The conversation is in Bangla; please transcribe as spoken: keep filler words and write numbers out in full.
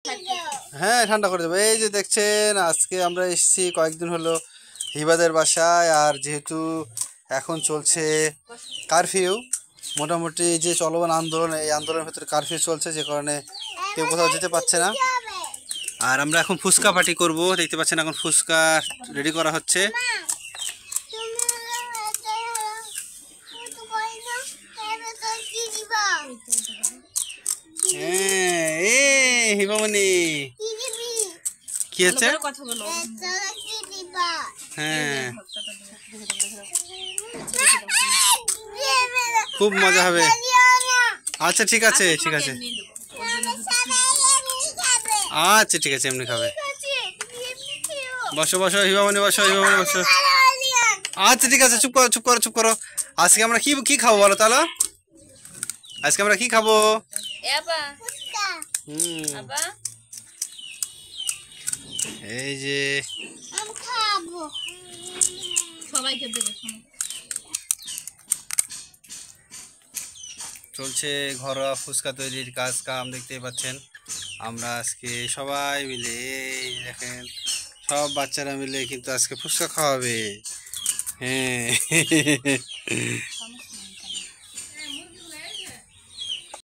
হ্যাঁ ঠান্ডা করে দেবো। এই যে দেখছেন আজকে আমরা এসেছি কয়েকদিন হলো হিবাদের বাসায়, আর যেহেতু এখন চলছে কারফিউ, মোটামুটি যে চলমান আন্দোলন, এই আন্দোলনের ভেতরে কারফিউ চলছে, যে কারণে কেউ কোথাও যেতে পারছে না। আর আমরা এখন ফুচকা পার্টি করব, দেখতে পাচ্ছেন এখন ফুচকা রেডি করা হচ্ছে। হ্যাঁ এ হিমামণি কি হচ্ছে? হ্যাঁ খুব মজা হবে। আচ্ছা ঠিক আছে ঠিক আছে আচ্ছা ঠিক আছে, এমনি খাবে। বসো বসো হিমামণি, বসো হিমামণি বসো। আচ্ছা ঠিক আছে, চুপ করো চুপ করো চুপ করো। আজকে আমরা কি কি খাবো বলো তাহলে? আজকে আমরা কি খাবো? হুম এই যে চলছে ঘরোয়া ফুচকা তৈরির কাজ কাম, দেখতেই পাচ্ছেন। আমরা আজকে সবাই মিলে, এই দেখেন সব বাচ্চারা মিলে কিন্তু আজকে ফুচকা খাওয়াবে। হ্যাঁ